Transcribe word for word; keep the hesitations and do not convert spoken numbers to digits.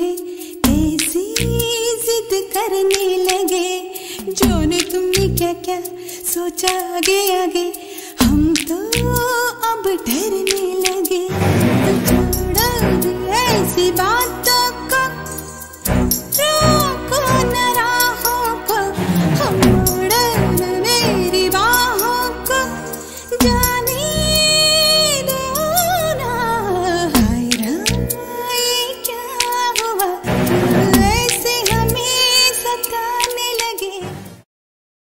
मुझे कैसी जिद करने लगे। जाने तुमने क्या क्या सोचा आगे आगे, हम तो अब डरने लगे। तो छोड़ो दे ऐसी बातों को, रोको न राहों को, हम मोड़ो न मेरी बाहों को, जाने दो ना। हाय राम ये क्या हुआ,